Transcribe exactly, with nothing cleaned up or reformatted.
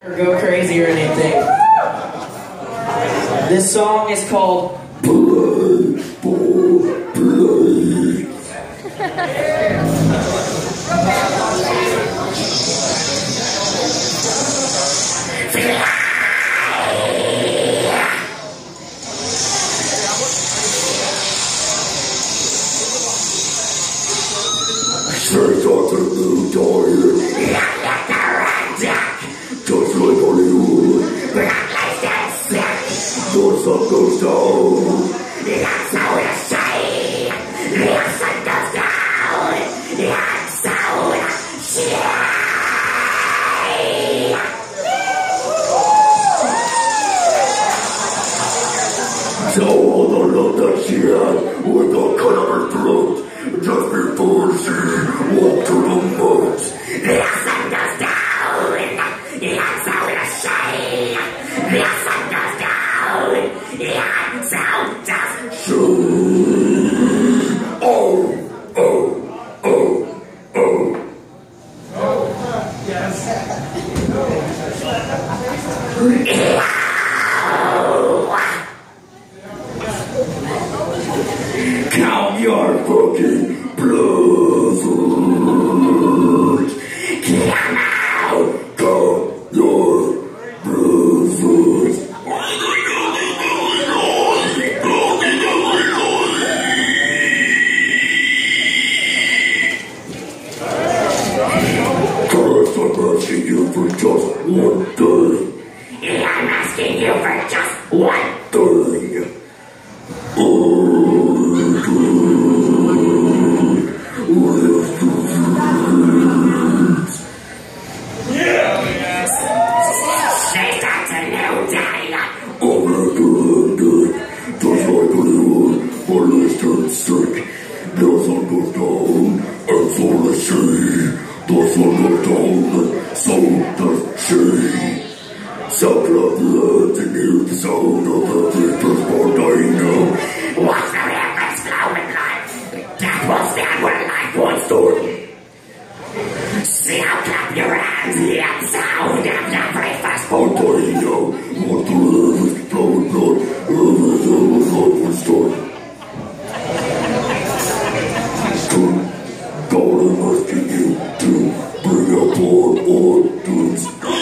Or go crazy or anything. This song is called Play for Play. Straight out the blue door. Just like Hollywood, black lights that slack. The sun goes down, that's how it shine. The sun goes down, that's how it shine. So all the love that she had with the cut of her throat, just before she walked to the moat. The sun goes down. That's how it shine. The sun goes down. That's how it shine. Oh, oh, oh, oh. Oh, yes. Count your fucking blood. Come out. Go. Your brothers. First, I'm asking you for just one thing. I'm asking you for just one thing. Sick. The sun goes down, and so does she. The sun goes down, so does she. Sound of blood and hear the sound of the creatures born dying now. What's the reference flowing life? That was that where life once stood. See how clap your hands, the sound of the very fast born dying now. What the live is flowing blood, and the life once stood. God, I'm asking you to bring up all orphans.